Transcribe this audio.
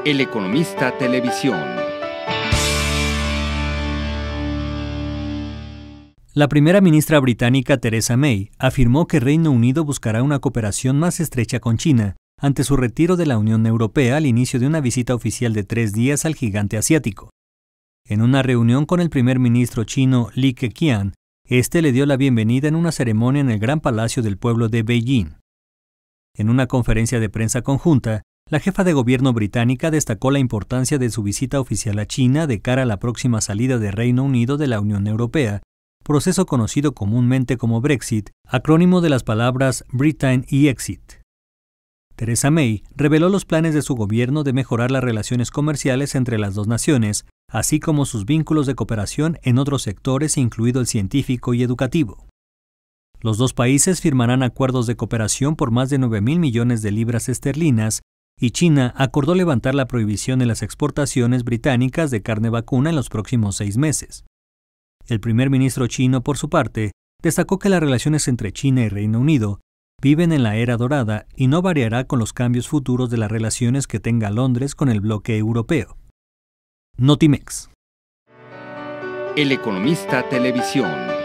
El Economista Televisión. La primera ministra británica Theresa May afirmó que Reino Unido buscará una cooperación más estrecha con China ante su retiro de la Unión Europea al inicio de una visita oficial de 3 días al gigante asiático. En una reunión con el primer ministro chino Li Keqiang, este le dio la bienvenida en una ceremonia en el Gran Palacio del Pueblo de Beijing. En una conferencia de prensa conjunta, la jefa de gobierno británica destacó la importancia de su visita oficial a China de cara a la próxima salida de Reino Unido de la Unión Europea, proceso conocido comúnmente como Brexit, acrónimo de las palabras Britain y Exit. Theresa May reveló los planes de su gobierno de mejorar las relaciones comerciales entre las dos naciones, así como sus vínculos de cooperación en otros sectores, incluido el científico y educativo. Los dos países firmarán acuerdos de cooperación por más de 9.000 millones de libras esterlinas, y China acordó levantar la prohibición de las exportaciones británicas de carne vacuna en los próximos 6 meses. El primer ministro chino, por su parte, destacó que las relaciones entre China y Reino Unido viven en la era dorada y no variará con los cambios futuros de las relaciones que tenga Londres con el bloque europeo. Notimex. El Economista Televisión.